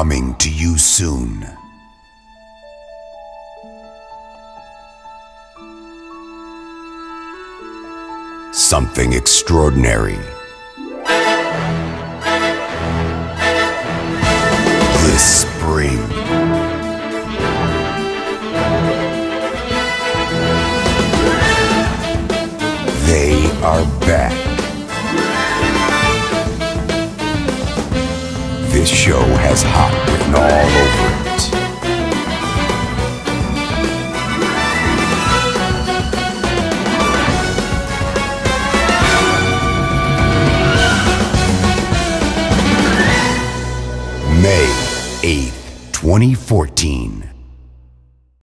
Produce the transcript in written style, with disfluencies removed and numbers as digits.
Coming to you soon. Something extraordinary. This spring. They are back. This show has hot written all over it. May 8th, 2014.